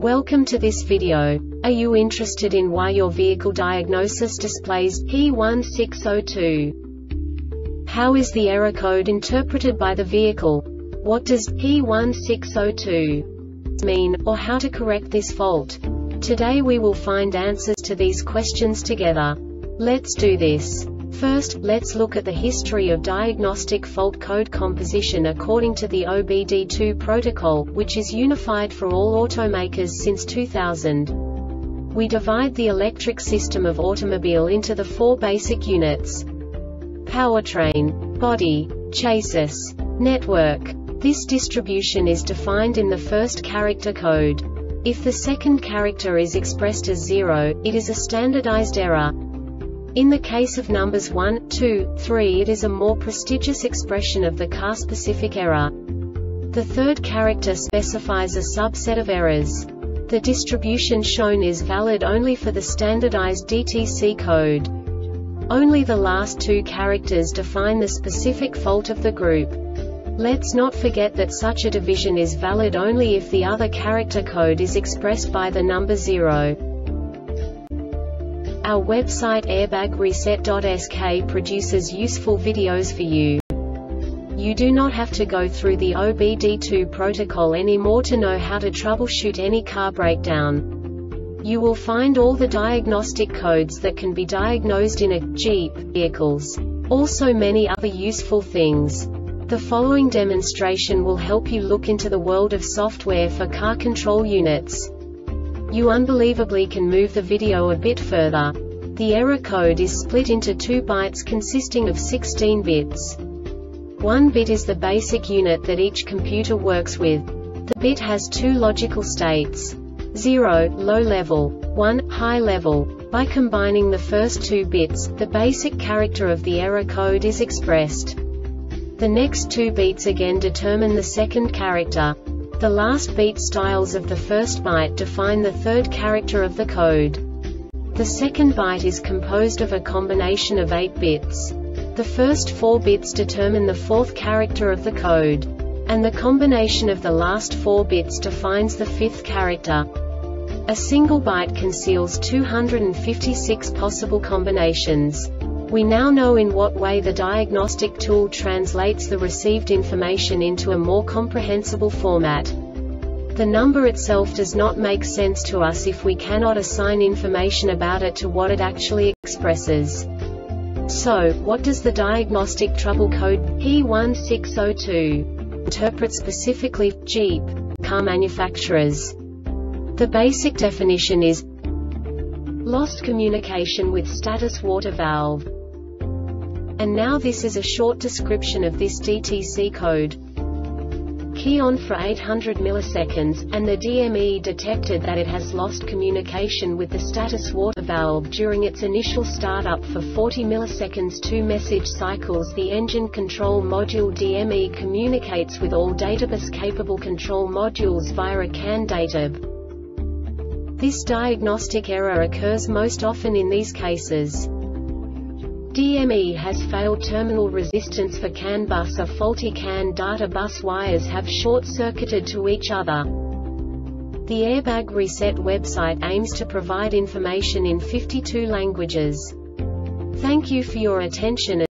Welcome to this video. Are you interested in why your vehicle diagnosis displays P1602? How is the error code interpreted by the vehicle? What does P1602 mean, or how to correct this fault? Today we will find answers to these questions together. Let's do this. First, let's look at the history of diagnostic fault code composition according to the OBD2 protocol, which is unified for all automakers since 2000. We divide the electric system of automobile into the four basic units: powertrain, body, chassis, network. This distribution is defined in the first character code. If the second character is expressed as 0, it is a standardized error. In the case of numbers 1, 2, 3, it is a more prestigious expression of the car-specific error. The third character specifies a subset of errors. The distribution shown is valid only for the standardized DTC code. Only the last two characters define the specific fault of the group. Let's not forget that such a division is valid only if the other character code is expressed by the number 0. Our website airbagreset.sk produces useful videos for you. You do not have to go through the OBD2 protocol anymore to know how to troubleshoot any car breakdown. You will find all the diagnostic codes that can be diagnosed in a Jeep vehicles. Also many other useful things. The following demonstration will help you look into the world of software for car control units. You unbelievably can move the video a bit further. The error code is split into 2 bytes consisting of 16 bits. 1 bit is the basic unit that each computer works with. The bit has 2 logical states: 0, low level, 1, high level. By combining the first 2 bits, the basic character of the error code is expressed. The next 2 beats again determine the second character. The last beat styles of the first byte define the third character of the code. The second byte is composed of a combination of 8 bits. The first 4 bits determine the fourth character of the code. And the combination of the last 4 bits defines the fifth character. A single byte conceals 256 possible combinations. We now know in what way the diagnostic tool translates the received information into a more comprehensible format. The number itself does not make sense to us if we cannot assign information about it to what it actually expresses. So, what does the diagnostic trouble code P1602 interpret specifically for Jeep car manufacturers? The basic definition is lost communication with status water valve. And now this is a short description of this DTC code. Key on for 800 milliseconds, and the DME detected that it has lost communication with the status water valve during its initial startup for 40 milliseconds. 2 message cycles. The engine control module DME communicates with all databus-capable control modules via a CAN databus. This diagnostic error occurs most often in these cases: DME has failed terminal resistance for CAN bus, or faulty CAN data bus wires have short-circuited to each other. The Airbag Reset website aims to provide information in 52 languages. Thank you for your attention.